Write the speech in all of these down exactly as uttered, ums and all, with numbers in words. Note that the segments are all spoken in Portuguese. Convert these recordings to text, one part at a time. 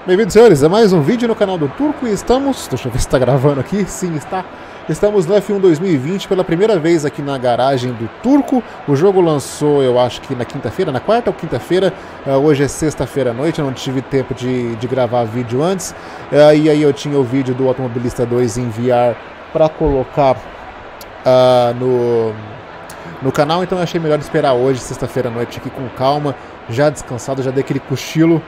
Bem-vindos, senhores, a mais um vídeo no canal do Turco e estamos... Deixa eu ver se está gravando aqui. Sim, está. Estamos no F um dois mil e vinte pela primeira vez aqui na garagem do Turco. O jogo lançou, eu acho que na quinta-feira, na quarta ou quinta-feira. Uh, hoje é sexta-feira à noite, eu não tive tempo de, de gravar vídeo antes. Uh, e aí eu tinha o vídeo do Automobilista dois em V R para colocar uh, no, no canal. Então eu achei melhor esperar hoje, sexta-feira à noite, aqui com calma, já descansado, já dei aquele cochilo.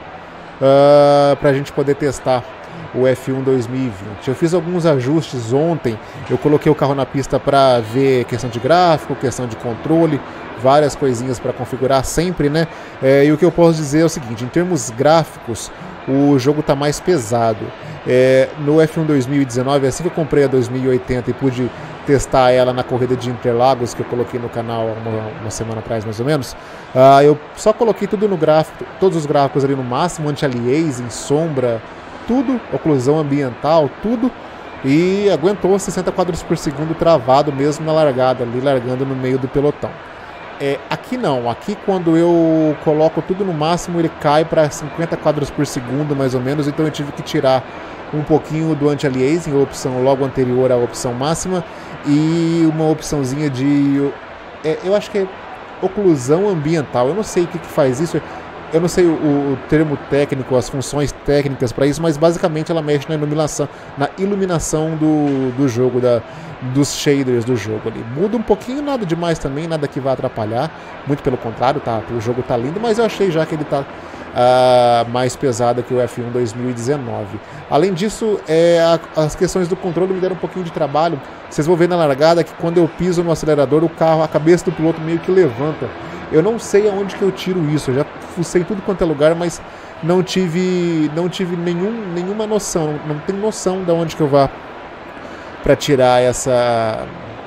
Uh, para a gente poder testar o F um dois mil e vinte. Eu fiz alguns ajustes ontem, eu coloquei o carro na pista para ver questão de gráfico, questão de controle, várias coisinhas para configurar sempre, né? É, e o que eu posso dizer é o seguinte, em termos gráficos, o jogo está mais pesado. É, no F um dois mil e dezenove, assim que eu comprei a dois mil e oitenta e pude testar ela na corrida de Interlagos, que eu coloquei no canal uma, uma semana atrás mais ou menos, uh, eu só coloquei tudo no gráfico, todos os gráficos ali no máximo, anti-aliasing, sombra, tudo, oclusão ambiental, tudo, e aguentou sessenta quadros por segundo travado mesmo na largada, ali largando no meio do pelotão. É, aqui não, aqui quando eu coloco tudo no máximo ele cai para cinquenta quadros por segundo mais ou menos, então eu tive que tirar um pouquinho do anti-aliasing, a opção logo anterior à opção máxima, e uma opçãozinha de, é, eu acho que é oclusão ambiental, eu não sei o que, que faz isso, eu não sei o, o termo técnico, as funções técnicas para isso, mas basicamente ela mexe na iluminação, na iluminação do, do jogo, da, dos shaders do jogo ali. Muda um pouquinho, nada demais também, nada que vá atrapalhar, muito pelo contrário, tá, o jogo tá lindo, mas eu achei já que ele tá uh, mais pesado que o F um dois mil e dezenove. Além disso, é, a, as questões do controle me deram um pouquinho de trabalho. Vocês vão ver na largada que quando eu piso no acelerador, o carro, a cabeça do piloto meio que levanta. Eu não sei aonde que eu tiro isso, eu já fucei tudo quanto é lugar, mas não tive, não tive nenhum, nenhuma noção, não, não tenho noção de onde que eu vá para tirar essa,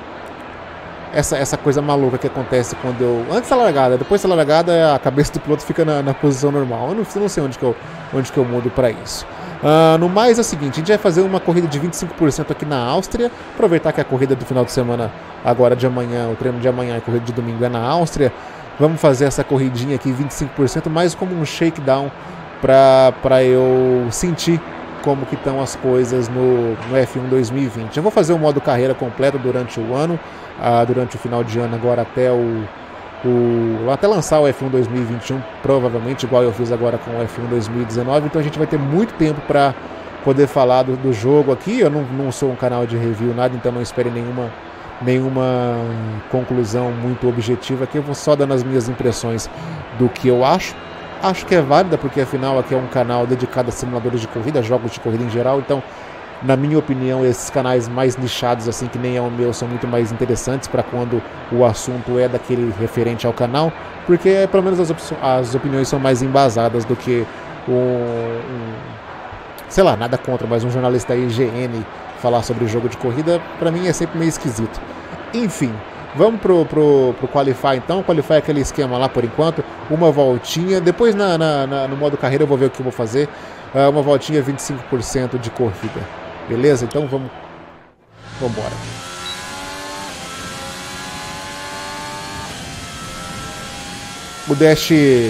essa essa coisa maluca que acontece quando eu... Antes da largada, depois da largada a cabeça do piloto fica na, na posição normal. Eu não, não sei onde que eu, onde que eu mudo para isso. Uh, no mais é o seguinte, a gente vai fazer uma corrida de vinte e cinco por cento aqui na Áustria, aproveitar que a corrida do final de semana, agora de amanhã, o treino de amanhã e a corrida de domingo é na Áustria. Vamos fazer essa corridinha aqui, vinte e cinco por cento, mais como um shakedown para eu sentir como que estão as coisas no, no F um dois mil e vinte. Eu vou fazer o modo carreira completo durante o ano, uh, durante o final de ano agora até o, o até lançar o F um dois mil e vinte e um, provavelmente igual eu fiz agora com o F um dois mil e dezenove, então a gente vai ter muito tempo para poder falar do, do jogo aqui. Eu não, não sou um canal de review, nada, então não espere nenhuma nenhuma conclusão muito objetiva aqui, eu vou só dando as minhas impressões do que eu acho. Acho que é válida, porque afinal aqui é um canal dedicado a simuladores de corrida, jogos de corrida em geral, então na minha opinião esses canais mais nichados assim que nem é o meu são muito mais interessantes para quando o assunto é daquele referente ao canal, porque pelo menos as, as opiniões são mais embasadas do que um, um sei lá, nada contra, mas um jornalista da I G N falar sobre o jogo de corrida, pra mim é sempre meio esquisito. Enfim, vamos pro, pro, pro Qualify então. O Qualify é aquele esquema lá por enquanto, uma voltinha, depois na, na, na, no modo carreira eu vou ver o que eu vou fazer, uh, uma voltinha vinte e cinco por cento de corrida, beleza? Então vamos, vamos embora. O dash...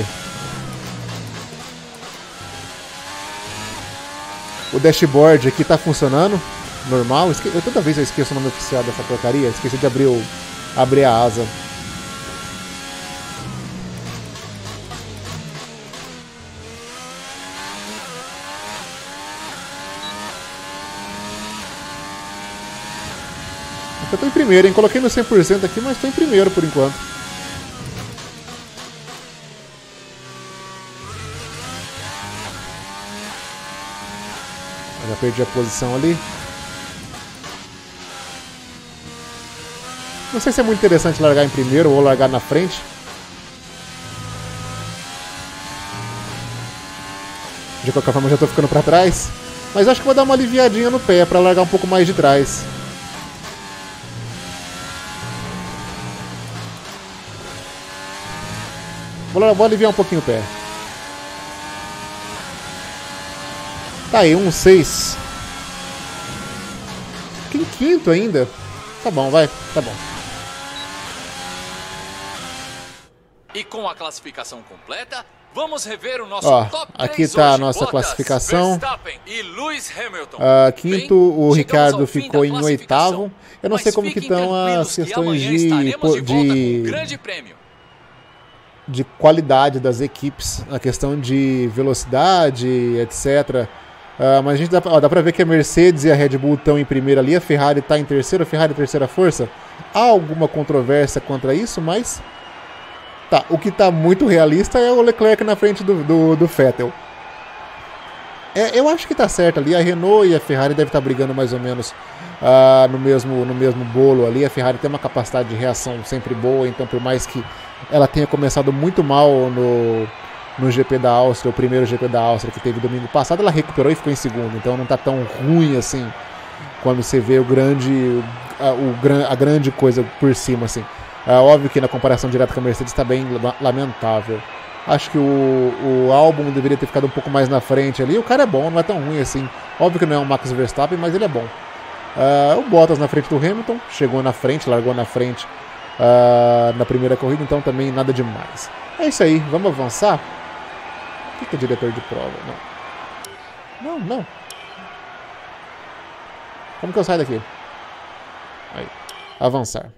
O dashboard aqui tá funcionando normal. Eu, toda vez eu esqueço o nome oficial dessa porcaria. Esqueci de abrir, o, abrir a asa. Eu tô em primeiro, hein? Coloquei no cem por cento aqui, mas tô em primeiro por enquanto. Eu já perdi a posição ali. Não sei se é muito interessante largar em primeiro ou largar na frente. De qualquer forma, eu já estou ficando para trás. Mas acho que vou dar uma aliviadinha no pé para largar um pouco mais de trás. Vou, vou aliviar um pouquinho o pé. Tá aí, um seis. Fiquei em quinto ainda. Tá bom, vai, tá bom. E com a classificação completa, Vamos rever o nosso Ó, top aqui três tá a hoje. nossa Bottas, classificação. Verstappen e Lewis Hamilton. Uh, quinto, o Bem, Ricardo ao fim ficou da em classificação. oitavo. Eu não Mas sei como que fiquem estão as tranquilos que questões amanhã de, estaremos de volta com um de, grande prêmio. de qualidade das equipes, a questão de velocidade, etcétera. Uh, mas a gente dá, ó, dá pra ver que a Mercedes e a Red Bull estão em primeiro ali, a Ferrari está em terceiro, a Ferrari é terceira força. Há alguma controvérsia contra isso, mas tá, o que está muito realista é o Leclerc na frente do, do, do Vettel. É, eu acho que tá certo ali, a Renault e a Ferrari devem estar brigando mais ou menos uh, no, mesmo, no mesmo bolo ali. A Ferrari tem uma capacidade de reação sempre boa, então por mais que ela tenha começado muito mal no, no G P da Áustria, o primeiro G P da Áustria que teve domingo passado, ela recuperou e ficou em segundo, então não tá tão ruim assim quando você vê o grande, a, o, a grande coisa por cima assim. É óbvio que na comparação direta com a Mercedes está bem lamentável. Acho que o, o álbum deveria ter ficado um pouco mais na frente ali. O cara é bom, não é tão ruim assim. Óbvio que não é um Max Verstappen, mas ele é bom. Uh, o Bottas na frente do Hamilton, chegou na frente, largou na frente uh, na primeira corrida, então também nada demais. É isso aí, vamos avançar? O que é diretor de prova? Não. Não, não. Como que eu saio daqui? Aí. Avançar.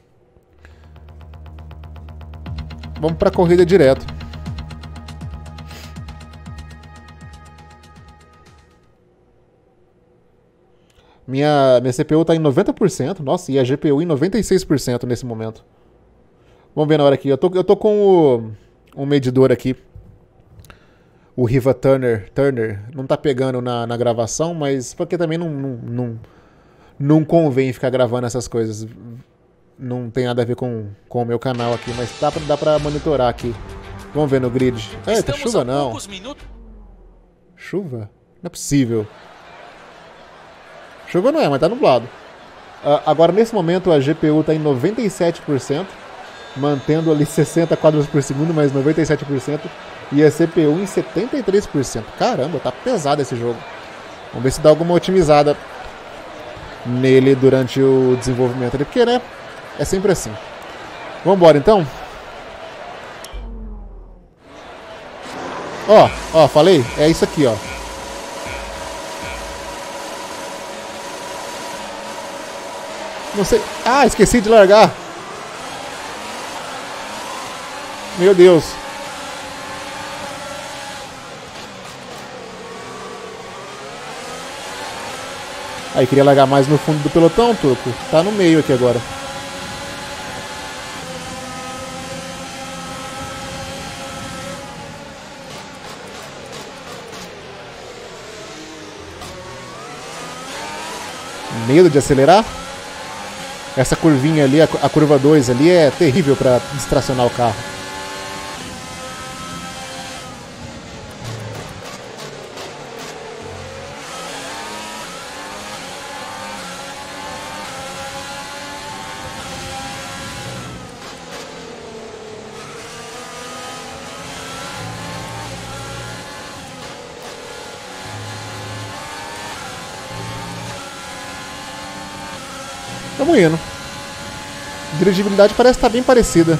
Vamos para a corrida direto. Minha, minha C P U está em noventa por cento. Nossa, e a G P U em noventa e seis por cento nesse momento. Vamos ver na hora aqui. Eu tô, eu tô com o, um medidor aqui. O Riva Turner. Turner. Não tá pegando na, na gravação, mas porque também não, não, não, não convém ficar gravando essas coisas. Não tem nada a ver com, com o meu canal aqui, mas dá pra, dá pra monitorar aqui. Vamos ver no grid. Eita, chuva não. Chuva? Não é possível. Chuva não é, mas tá nublado. Uh, agora, nesse momento, a G P U tá em noventa e sete por cento, mantendo ali sessenta quadros por segundo, mas noventa e sete por cento. E a C P U em setenta e três por cento. Caramba, tá pesado esse jogo. Vamos ver se dá alguma otimizada nele durante o desenvolvimento ali, porque, né, é sempre assim. Vamos embora, então? Ó, ó, falei? É isso aqui, ó. Não sei... Ah, esqueci de largar. Meu Deus. Aí, queria largar mais no fundo do pelotão, Turco. Tá no meio aqui agora. Medo de acelerar? Essa curvinha ali, a curva dois ali, é terrível para distracionar o carro. Estamos indo. A dirigibilidade parece estar bem parecida.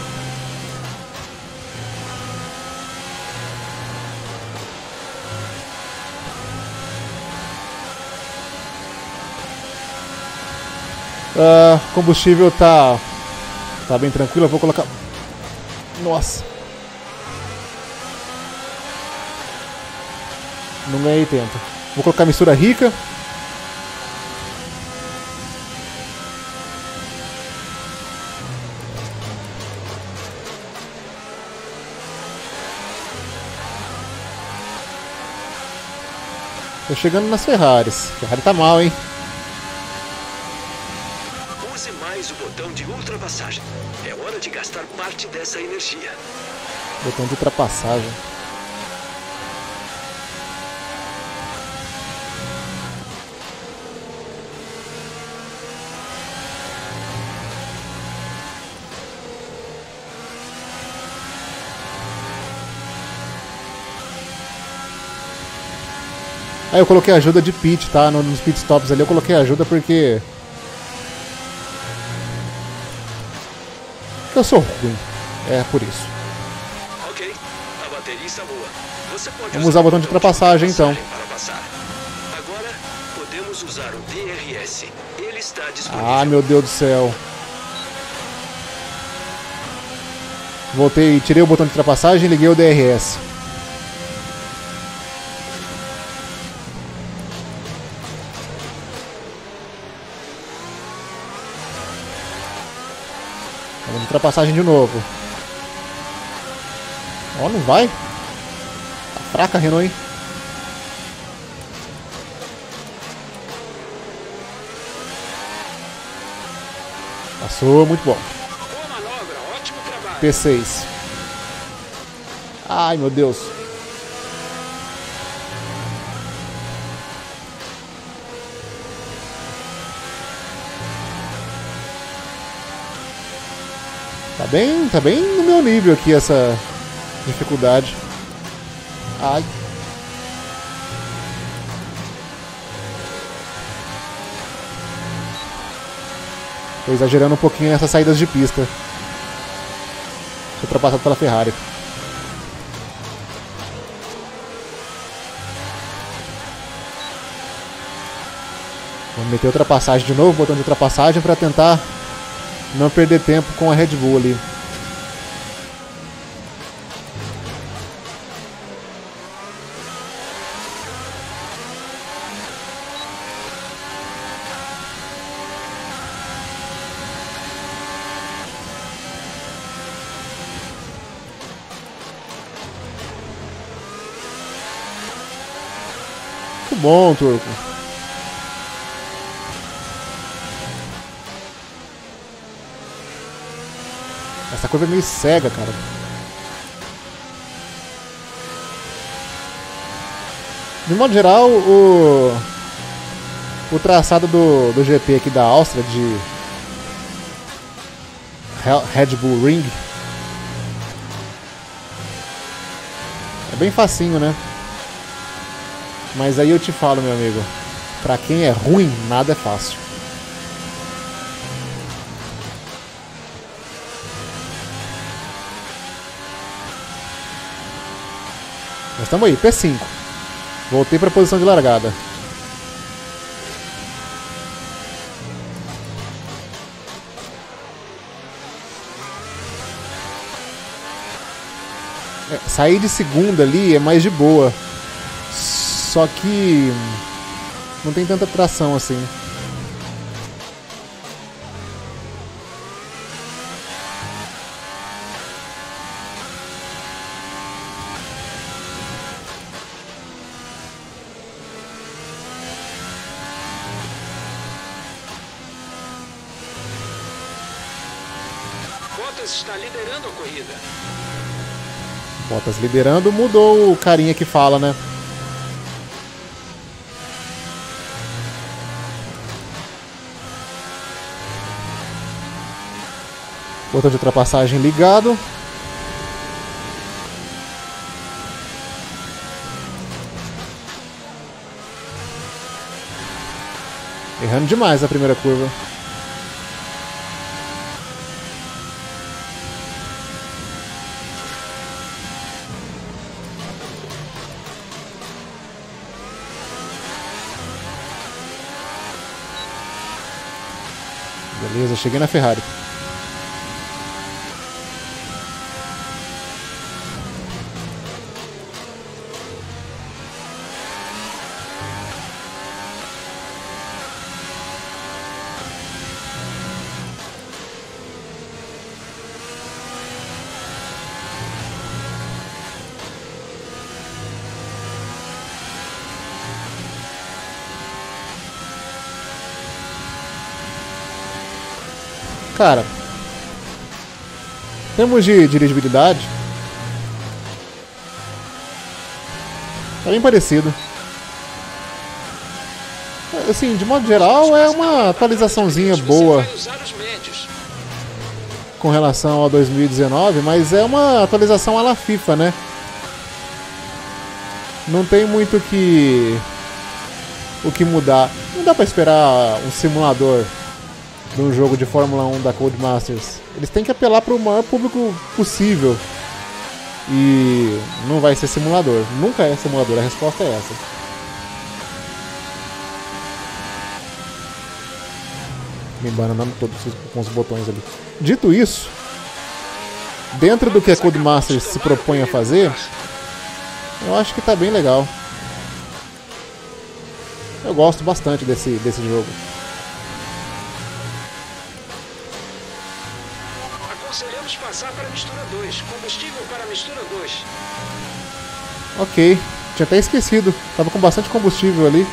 Uh, combustível tá, tá bem tranquilo. Eu vou colocar... Nossa. Não ganhei tempo. Vou colocar mistura rica. Tô chegando nas Ferraris. Ferrari tá mal, hein? Use mais o botão de ultrapassagem. É hora de gastar parte dessa energia. Botão de ultrapassagem. Aí eu coloquei ajuda de pit, tá? Nos pit stops ali eu coloquei ajuda porque... porque eu sou ruim. É por isso. Ok, a bateria está boa. Você pode Vamos usar o botão de ultrapassagem, então. para passar. Agora, podemos usar o D R S. Ele está disponível. Ah, meu Deus do céu. Voltei, tirei o botão de ultrapassagem e liguei o D R S. Vamos de ultrapassagem de novo. Ó, não vai? Tá fraca a Renault, hein? Passou, muito bom. Boa manobra, ótimo trabalho. P seis. Ai, meu Deus. Tá bem, tá bem no meu nível aqui essa dificuldade. Ai. Tô exagerando um pouquinho nessas saídas de pista. Fui ultrapassado pela Ferrari. Vamos meter ultrapassagem de novo, botão de ultrapassagem para tentar não perder tempo com a Red Bull ali. Muito bom, Turco. Essa curva é meio cega, cara. De modo geral, o, o traçado do, do G P aqui da Áustria, de Red Bull Ring, é bem facinho, né? Mas aí eu te falo, meu amigo, pra quem é ruim, nada é fácil. Nós estamos aí, P cinco. Voltei para a posição de largada. É, sair de segunda ali é mais de boa. Só que não tem tanta tração assim. Bottas está liderando a corrida. Bottas liderando, mudou o carinha que fala, né? Botão de ultrapassagem ligado. Errando demais a primeira curva. Beleza, cheguei na Ferrari. Cara, em termos de dirigibilidade, é bem parecido. Assim, de modo geral, é uma atualizaçãozinha boa com relação ao dois mil e dezenove, mas é uma atualização à la FIFA, né? Não tem muito que o que mudar. Não dá pra esperar um simulador de um jogo de Fórmula um da Codemasters. Eles têm que apelar para o maior público possível. E não vai ser simulador. Nunca é simulador, a resposta é essa. Me embananando todos com os botões ali. Dito isso, dentro do que a Codemasters se propõe a fazer, eu acho que tá bem legal. Eu gosto bastante desse, desse jogo. Aconselhamos passar para a mistura dois. Combustível para a mistura dois. Ok, tinha até esquecido. Tava com bastante combustível ali.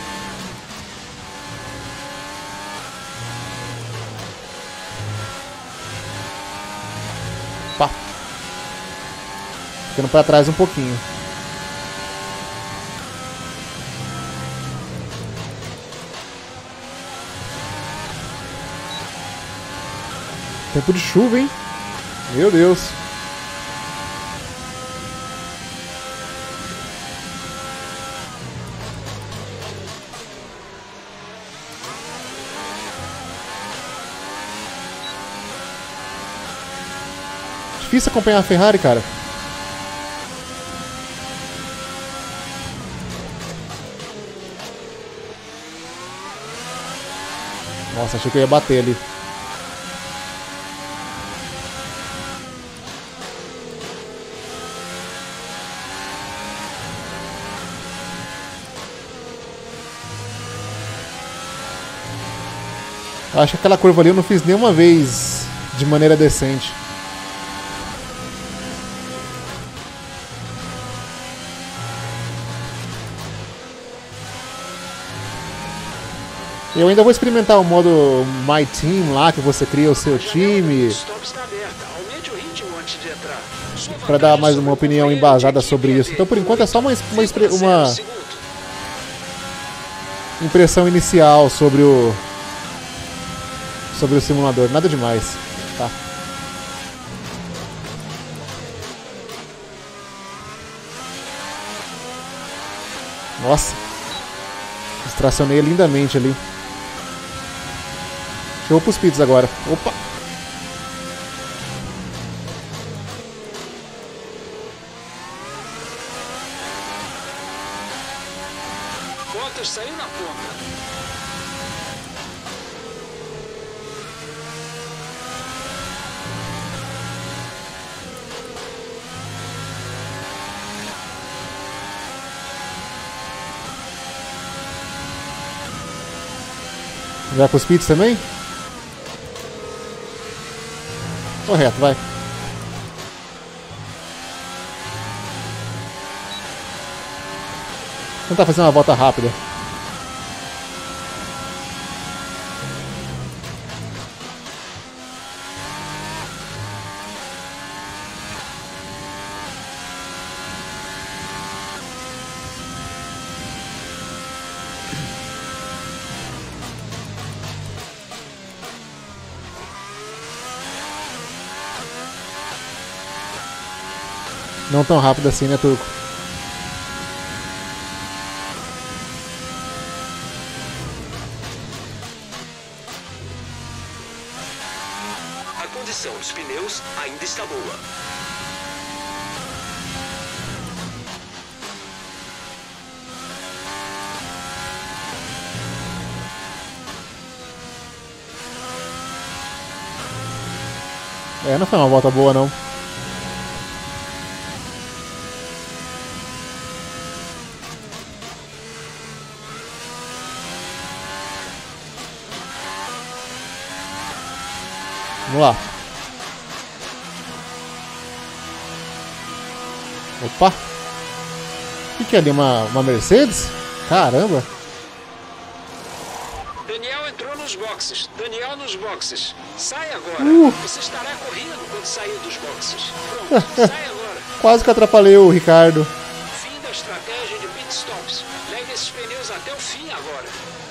Pá. Ficando para trás um pouquinho. Tempo de chuva, hein? Meu Deus. Difícil acompanhar a Ferrari, cara. Nossa, achei que eu ia bater ali. Acho que aquela curva ali eu não fiz nenhuma vez de maneira decente. Eu ainda vou experimentar o modo My Team lá, que você cria o seu time, para dar mais uma opinião embasada sobre isso. Então por enquanto é só uma, uma, uma impressão inicial sobre o sobre o simulador, nada demais, tá? Nossa, distracionei lindamente ali. Show pros pits agora. Opa! Bottas saiu na ponta. Vai pros pits também? Correto, vai. Vou tentar fazer uma volta rápida. Não tão rápido assim, né, Turco? A condição dos pneus ainda está boa. É, não foi uma volta boa, não. Vamos lá. Opa! O que, que é ali? Uma, uma Mercedes? Caramba! Daniel entrou nos boxes. Daniel nos boxes. Sai agora. Uh. Você estará correndo quando sair dos boxes. Pronto, sai agora. Quase que atrapalhei o Ricardo. Fim da estratégia de pit stops. Leve esses pneus até o fim agora.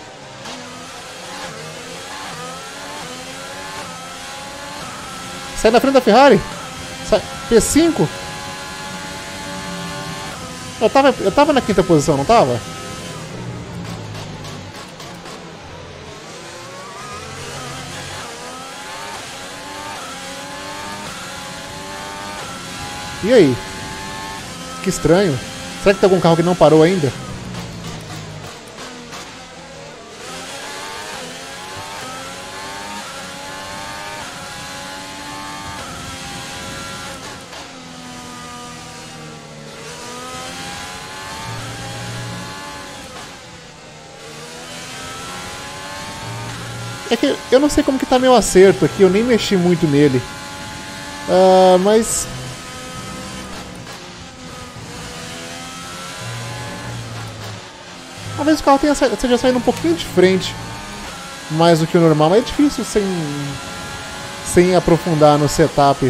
Sai da frente da Ferrari. Sai. P cinco. Eu tava, eu tava na quinta posição, não tava? E aí? que estranho. Será que tem algum carro que não parou ainda? É que eu não sei como que tá meu acerto aqui, eu nem mexi muito nele. Uh, mas... Talvez o carro tenha sa... seja saindo um pouquinho de frente mais do que o normal, mas é difícil sem, sem aprofundar no setup.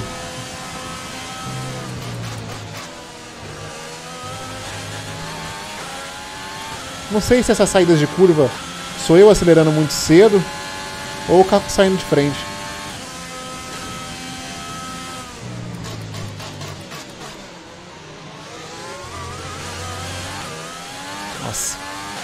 Não sei se essas saídas de curva sou eu acelerando muito cedo ou o carro saindo de frente. Nossa.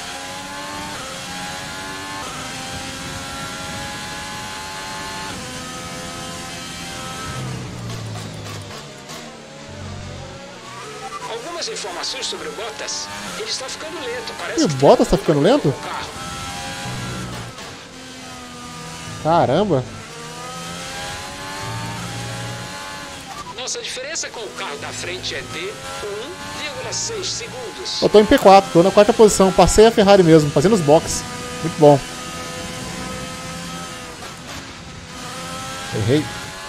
Algumas informações sobre o Bottas. Ele está ficando lento. Parece E o que Bottas está ficando lento? Caramba. Nossa diferença com o carro da frente é de um vírgula seis segundos. Eu tô em P quatro, tô na quarta posição. Passei a Ferrari mesmo, fazendo os boxes. Muito bom. Errei.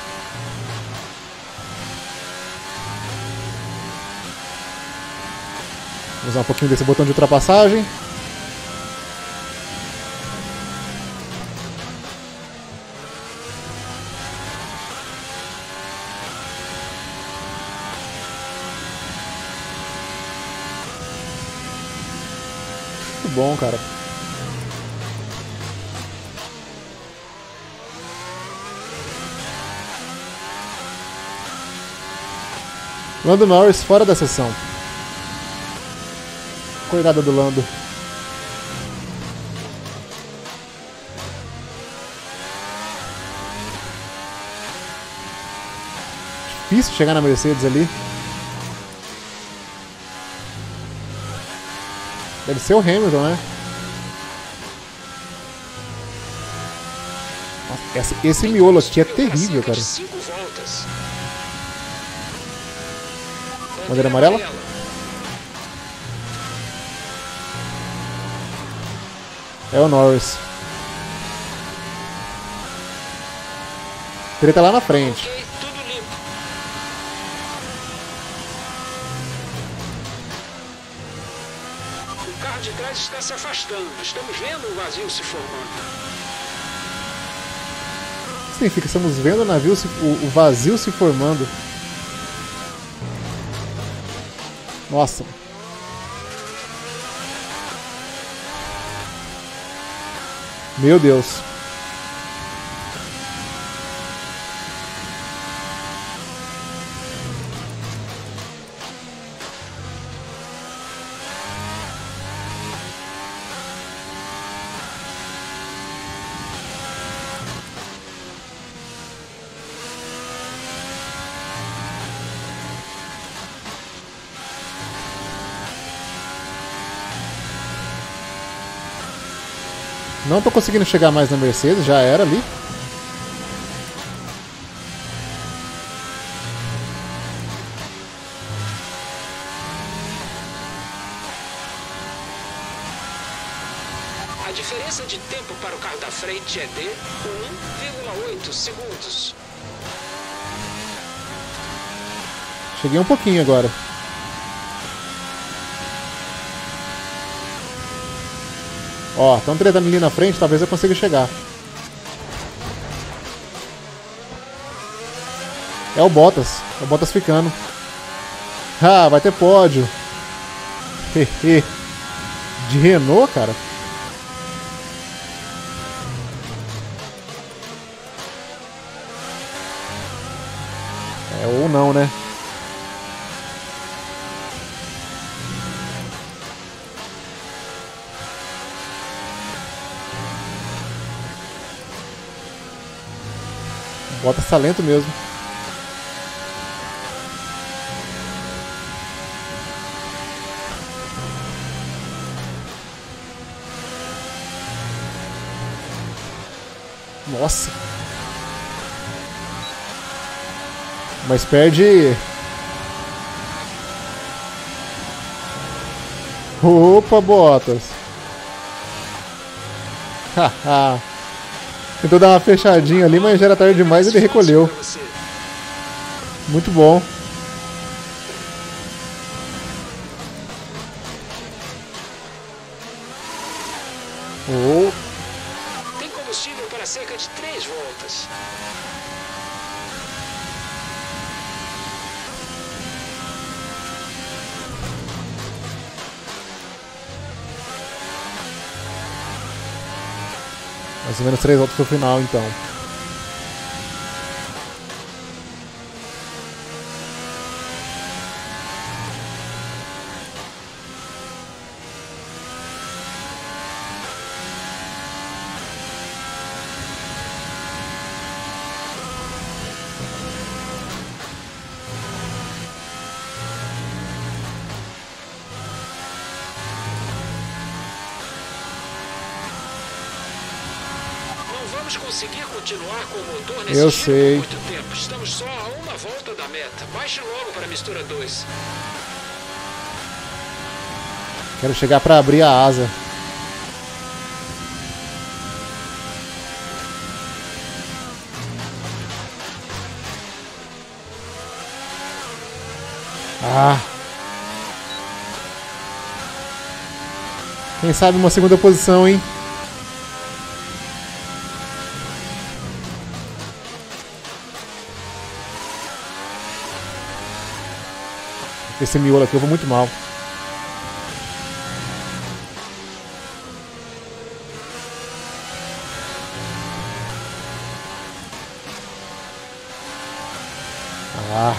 Vou usar um pouquinho desse botão de ultrapassagem. Muito bom, cara. Lando Norris fora da sessão. Cuidado do Lando. Difícil chegar na Mercedes ali. Deve ser o Hamilton, né? Nossa, esse, esse miolo aqui é terrível, cara. Bandeira amarela? É o Norris. Ele tá lá na frente. Ok, tudo limpo. O carro de trás está se afastando. Estamos vendo o vazio se formando. O que significa? Estamos vendo o navio, se, o, o vazio se formando. Nossa. Meu Deus. Não tô conseguindo chegar mais na Mercedes, já era ali. A diferença de tempo para o carro da frente é de um vírgula oito segundos. Cheguei um pouquinho agora. Ó, estão tretando ali na frente, talvez eu consiga chegar. É o Bottas. É o Bottas ficando. Ah, vai ter pódio. De Renault, cara. É, ou não, né? Bottas tá lento mesmo. Nossa. Mas perde... Opa, Bottas. Haha. Tentou dar uma fechadinha ali, mas já era tarde demais e ele recolheu. Muito bom. Oh. Tem combustível para cerca de três voltas. Mais ou menos três voltas pro final, então. Vamos conseguir continuar com o motor nesse Eu giro sei. por muito tempo. Estamos só a uma volta da meta. Baixe logo para a mistura dois. Quero chegar para abrir a asa. Ah. Quem sabe uma segunda posição, hein? Esse miolo aqui eu vou muito mal. Ah.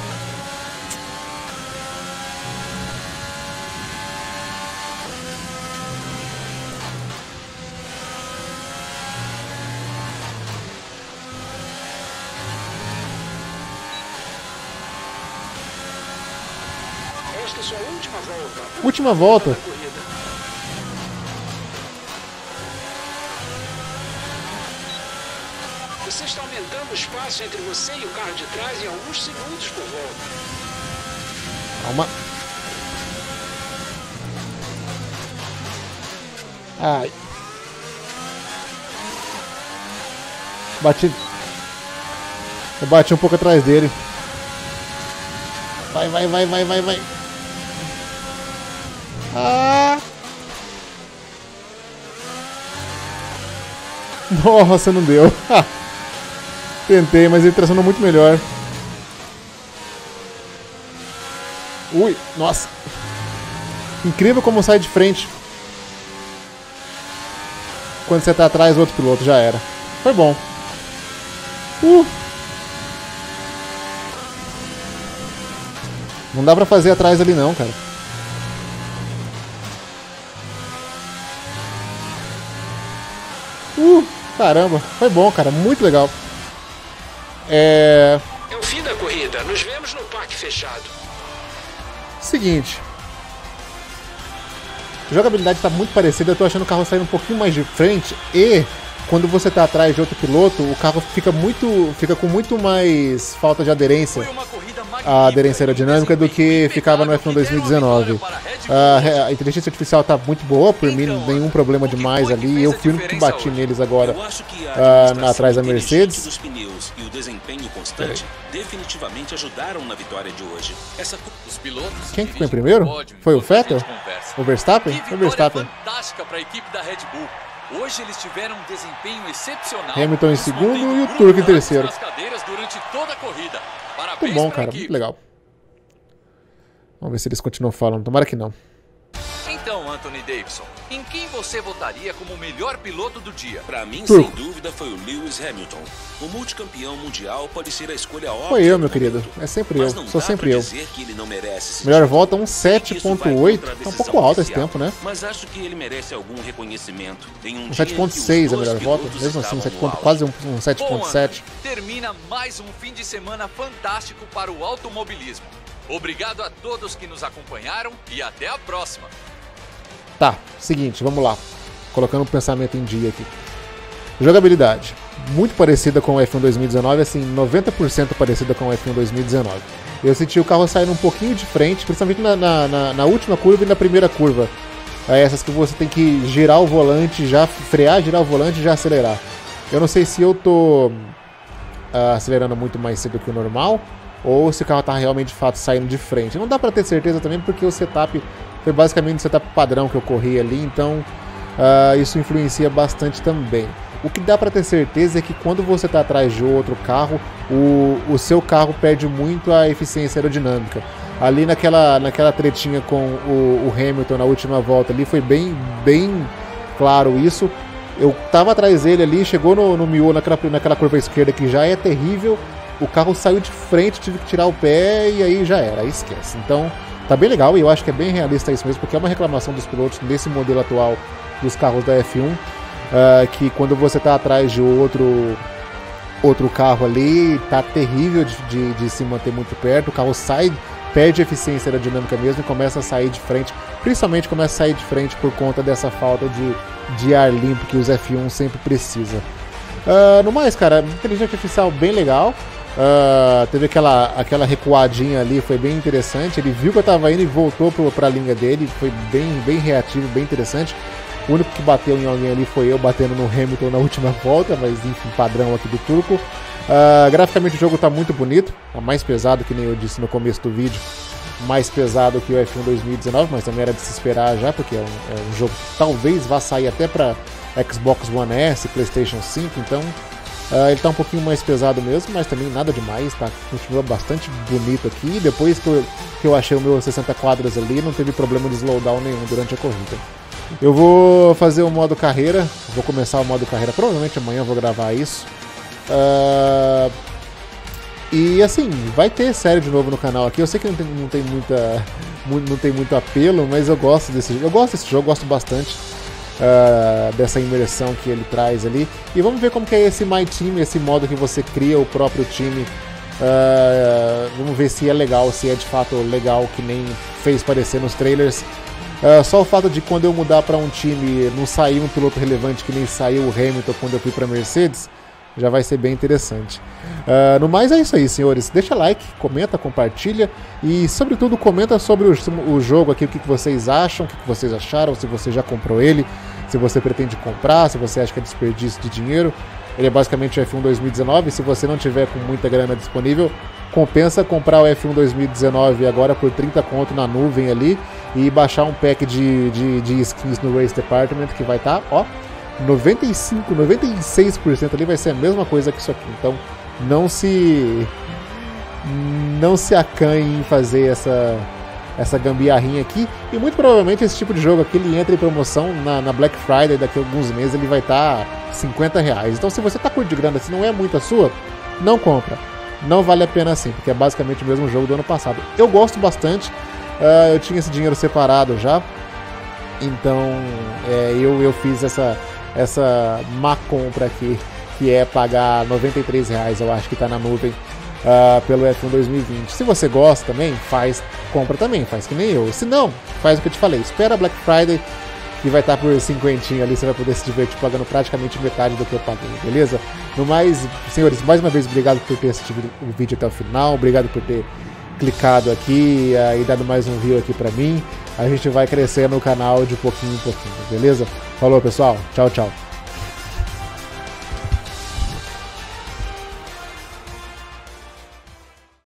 Esta é sua última volta. Última volta. Da corrida. Você está aumentando o espaço entre você e o carro de trás em alguns segundos por volta. Calma. Ai. Bati. Eu bati um pouco atrás dele. Vai, vai, vai, vai, vai, vai. Ah! Nossa, não deu. Tentei, mas ele tracionou muito melhor. Ui, nossa. Incrível como sai de frente. Quando você tá atrás do outro piloto, já era. Foi bom. Uh! Não dá pra fazer atrás ali não, cara. Uh, caramba, foi bom, cara, muito legal. É... É o fim da corrida. Nos vemos no parque fechado. Seguinte. A jogabilidade tá muito parecida, eu tô achando o carro saindo um pouquinho mais de frente e quando você tá atrás de outro piloto, o carro fica muito, fica com muito mais falta de aderência, a aderência aerodinâmica do que ficava no F um dois mil e dezenove. A, a inteligência artificial tá muito boa, por mim nenhum problema demais ali, eu fui o único que bati neles agora uh, atrás da Mercedes. Dos pneus e o desempenho constante definitivamente ajudaram na vitória de hoje. Essa... Os pilotos Quem que ficou em primeiro? Foi o Vettel? O Verstappen? Foi o Verstappen. Fantástica para a equipe da Red Bull. Hoje eles tiveram um desempenho excepcional. Hamilton em segundo e o Turco em terceiro. Nas cadeiras durante toda a corrida. Parabéns Muito bom, pra cara, equipe. muito legal. Vamos ver se eles continuam falando, tomara que não. Então, Anthony Davidson, em quem você votaria como o melhor piloto do dia? Pra mim, Turco. sem dúvida, foi o Lewis Hamilton. O multicampeão mundial pode ser a escolha óbvia. Foi eu, do meu momento, querido, é sempre eu, mas não sou dá sempre pra eu. dizer que ele não merece esse Melhor título. volta um Sei sete que isso vai ponto oito, contra a tá um decisão pouco alto esse oficial, tempo, né? Mas acho que ele merece algum reconhecimento. Em um Um sete ponto seis é a melhor volta, mesmo assim, um sete ponto, quase um, um sete ponto sete. Bom, termina mais um fim de semana fantástico para o automobilismo. Obrigado a todos que nos acompanharam e até a próxima. Tá, seguinte, vamos lá. Colocando o pensamento em dia aqui. Jogabilidade. muito parecida com o F um dois mil e dezenove, assim, noventa por cento parecida com o F um dois mil e dezenove. Eu senti o carro saindo um pouquinho de frente, principalmente na, na, na, na última curva e na primeira curva. É essas que você tem que girar o volante, já frear, girar o volante e já acelerar. Eu não sei se eu tô uh, acelerando muito mais cedo que o normal, ou se o carro tá realmente de fato saindo de frente. Não dá pra ter certeza também, porque o setup foi basicamente o setup padrão que eu corri ali, então uh, isso influencia bastante também. O que dá pra ter certeza é que quando você tá atrás de outro carro, o, o seu carro perde muito a eficiência aerodinâmica. Ali naquela, naquela tretinha com o, o Hamilton na última volta ali, foi bem, bem claro isso. Eu tava atrás dele ali, chegou no, no miolo, naquela, naquela curva esquerda que já é terrível, o carro saiu de frente, tive que tirar o pé e aí já era, aí esquece. Então tá bem legal e eu acho que é bem realista isso mesmo, porque é uma reclamação dos pilotos desse modelo atual dos carros da F um, uh, que quando você tá atrás de outro, outro carro ali, tá terrível de, de, de se manter muito perto, o carro sai, perde eficiência aerodinâmica mesmo e começa a sair de frente, principalmente começa a sair de frente por conta dessa falta de, de ar limpo que os F um sempre precisam. Uh, no mais, cara, inteligência artificial bem legal. Uh, teve aquela, aquela recuadinha ali, foi bem interessante. Ele viu que eu tava indo e voltou pro, pra linha dele. Foi bem, bem reativo, bem interessante. O único que bateu em alguém ali foi eu batendo no Hamilton na última volta, mas enfim, padrão aqui do turco. Uh, graficamente o jogo tá muito bonito, tá mais pesado, que nem eu disse no começo do vídeo, mais pesado que o F um dois mil e dezenove, mas também era de se esperar já, porque é um, é um jogo que talvez vá sair até para Xbox One S, PlayStation cinco, então uh, ele tá um pouquinho mais pesado mesmo, mas também nada demais, tá? Continua bastante bonito aqui. Depois que eu, que eu achei o meu sessenta quadros ali, não teve problema de slowdown nenhum durante a corrida. Eu vou fazer o modo carreira, vou começar o modo carreira, provavelmente amanhã eu vou gravar isso. Uh, e assim, vai ter série de novo no canal aqui. Eu sei que não tem, não tem, muita, não tem muito apelo, mas eu gosto desse jogo. Eu gosto desse jogo, gosto bastante uh, dessa imersão que ele traz ali. E vamos ver como que é esse My Team, esse modo que você cria o próprio time. Uh, vamos ver se é legal, se é de fato legal, que nem fez parecer nos trailers. Uh, só o fato de quando eu mudar para um time não sair um piloto relevante que nem saiu o Hamilton quando eu fui para Mercedes, já vai ser bem interessante. Uh, no mais é isso aí, senhores. Deixa like, comenta, compartilha e, sobretudo, comenta sobre o, o jogo aqui, o que, que vocês acham, o que, que vocês acharam, se você já comprou ele, se você pretende comprar, se você acha que é desperdício de dinheiro. Ele é basicamente o F um dois mil e dezenove. Se você não tiver com muita grana disponível, compensa comprar o F um dois mil e dezenove agora por trinta conto na nuvem ali e baixar um pack de, de, de skins no Race Department que vai estar, tá, ó, noventa e cinco, noventa e seis por cento ali vai ser a mesma coisa que isso aqui. Então não se não se acanhe em fazer essa essa gambiarrinha aqui. E muito provavelmente esse tipo de jogo aqui ele entra em promoção na, na Black Friday. Daqui a alguns meses ele vai estar tá cinquenta reais. Então se você tá curto de grana, se não é muito a sua, não compra. Não vale a pena assim, porque é basicamente o mesmo jogo do ano passado. Eu gosto bastante. Uh, eu tinha esse dinheiro separado já. Então é, eu, eu fiz essa essa má compra aqui, que é pagar noventa e três reais, eu acho que tá na nuvem, uh, pelo F um dois mil e vinte. Se você gosta também, faz, compra também, faz que nem eu. Se não, faz o que eu te falei, espera a Black Friday, que vai estar por cinquentinho ali, você vai poder se divertir pagando praticamente metade do que eu paguei, beleza? No mais, senhores, mais uma vez, obrigado por ter assistido o vídeo até o final, obrigado por ter clicado aqui uh, e dado mais um view aqui pra mim. A gente vai crescendo no canal de pouquinho em pouquinho, beleza? Falou, pessoal. Tchau, tchau.